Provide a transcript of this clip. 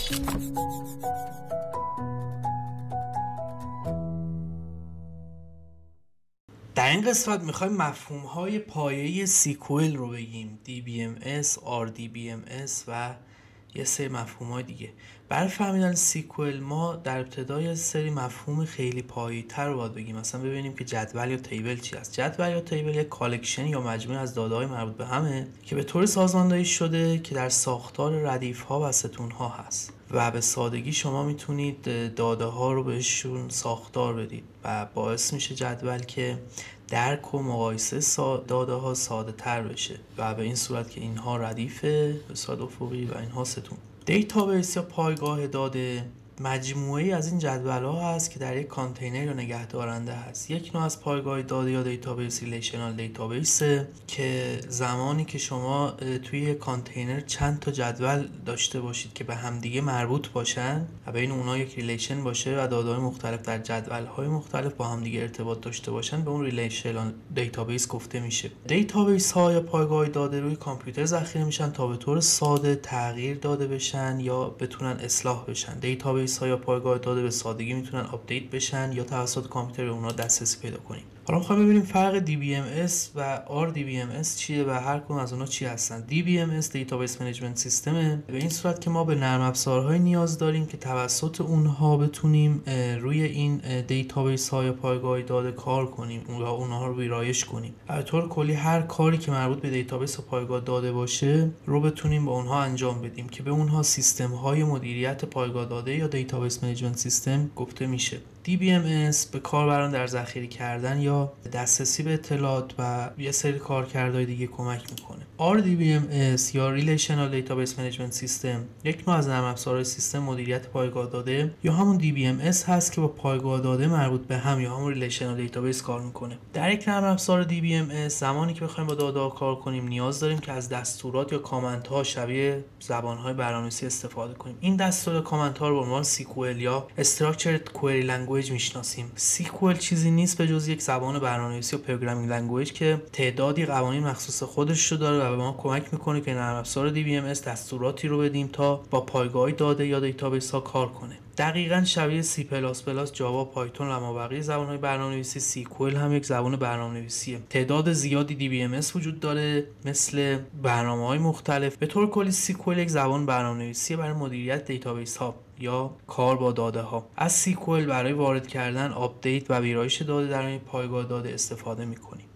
در این قسمت میخوایم مفهوم‌های پایه‌ای سیکوئل رو بگیم، DBMS، RDBMS و یه سری مفهوم‌های دیگه. برای فهمیدن سیکوئل ما در ابتدای سری مفهوم خیلی پایه‌تر رو باید بگیم. مثلا ببینیم که جدول یا تیبل چی است. جدول یا تیبل یک کالکشن یا مجموعه از داده‌های مربوط به همه که به طور سازماندهی شده که در ساختار ردیف‌ها و ستون‌ها هست و به سادگی شما میتونید داده ها رو بهشون ساختار بدید و باعث میشه جدول که درک و مقایسه داده ها ساده تر بشه و به این صورت که اینها ردیفه به صورت افقی و اینها ستون. دیتابیس یا پایگاه داده مجموعه‌ای از این جدول‌ها هست که در یک کانتینر یا نگهدارنده هست. یک نوع از پایگاه داده یا دیتابیس ریلیشنال دیتابیس که زمانی که شما توی یک کانتینر چند تا جدول داشته باشید که به همدیگه مربوط باشن و بین اونها یک ریلیشن باشه و داده‌های مختلف در جدول‌های مختلف با همدیگه ارتباط داشته باشن، به اون ریلیشنال دیتابیس گفته میشه. دیتابیس‌ها یا پایگاه داده روی کامپیوتر ذخیره میشن تا به طور ساده تغییر داده بشن یا بتونن اصلاح بشن. دیتابیس ها یا پایگاه داده به سادگی میتونن آپدیت بشن یا توسط کامپیوتر به اونها دسترسی پیدا کنیم. حالا می‌خوایم ببینیم فرق DBMS و RDBMS چیه و هر کدوم از اونها چی هستن. DBMS دیتابیس منیجمنت سیستمه، به این صورت که ما به نرم افزارهای نیاز داریم که توسط اونها بتونیم روی این دیتابیس ها یا پایگاه داده کار کنیم، اونها رو ویرایش کنیم. به طور کلی هر کاری که مربوط به دیتابیس و پایگاه داده باشه رو بتونیم با اونها انجام بدیم که به اونها سیستم های مدیریت پایگاه داده یا دیتابیس منیجمنت سیستم گفته میشه. DBMS به کاربران در ذخیره کردن یا دسترسی به اطلاعات و یه سری کارکردهای دیگه کمک میکنه. RDBMS یا Relational Database Management System یک نوع از نرم افزارهای سیستم مدیریت پایگاه داده یا همون DBMS هست که با پایگاه داده مربوط به هم یا همون Relational Database کار میکنه. در یک نرم افزار DBMS زمانی که بخوایم با داده‌ها کار کنیم نیاز داریم که از دستورات یا کامنت ها شبیه زبان‌های برنامه‌نویسی استفاده کنیم. این دستور کامنت ها رو به عنوان سیکوئل یا Structured Query Language میشناسیم. سیکوئل چیزی نیست به جز یک زبان برنامه‌نویسی و پروگرامینگ لنگویج که تعدادی قوانین مخصوص خودش رو داره و به ما کمک میکنه که نرم افزار DBMS دستوراتی رو بدیم تا با پایگاه داده یا دیتابیس ها کار کنه. دقیقاً شبیه C++، جاوا، پایتون و بقیه زبان‌های برنامه‌نویسی، سیکوئل هم یک زبان برنامه‌نویسیه. تعداد زیادی DBMS وجود داره مثل برنامه‌های مختلف. به طور کلی سیکوئل یک زبان برنامه‌نویسی برای مدیریت دیتابیس ها یا کار با داده ها. از سیکوئل برای وارد کردن، آپدیت و ویرایش داده در این پایگاه داده استفاده می‌کنیم.